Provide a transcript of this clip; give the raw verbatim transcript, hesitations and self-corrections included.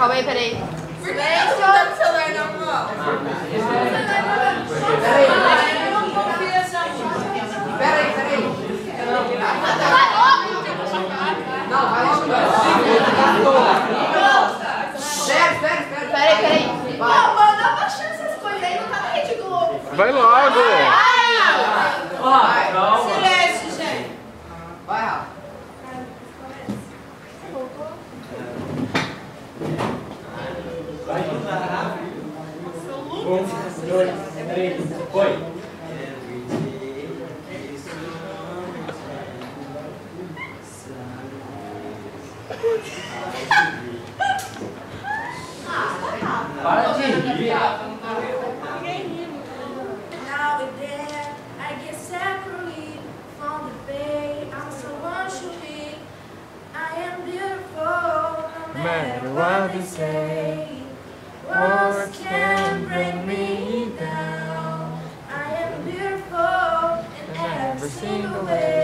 Calma aí, peraí. Por que não tá no celular não, ó? Peraí. Eu não confio nessa música. Peraí, peraí. Não, vai logo. Espera, espera, espera. Peraí, peraí. Não, mano, dá uma chance essas coisas aí, não tá na Rede Globo. Vai logo! Vai, calma. Silêncio, gente. vai, Rafa. Um, dois, três, foi! Para de rir! Now and then, I get separately from the bay. I'm so unsure. I am beautiful, no matter what they say. Words can bring me down. I am beautiful in every single way.